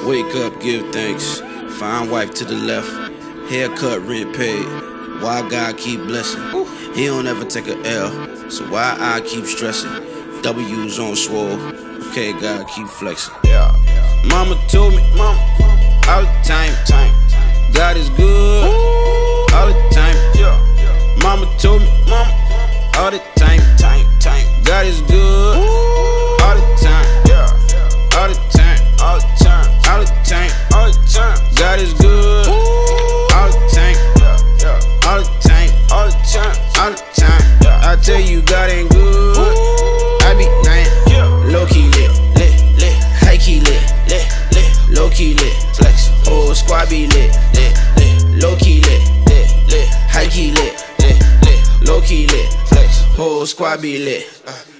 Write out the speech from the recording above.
Wake up, give thanks. Fine wife to the left. Haircut, rent paid. Why God keep blessing? He don't ever take a L, so why I keep stressing? W's on swole. Okay, God keep flexing. Mama told me, all the time, God is good, all the time. Mama told me, all the time, God is good, all the time, all the time, all the time, all the time, all the time. God is good, all the time, all the time, all the time, all the time. I tell you, God ain't good. I be lying, low key lit, high key lit, low key lit, flex. Whole squad be lit, low key lit, high key lit, low key lit, flex. Whole squad be lit.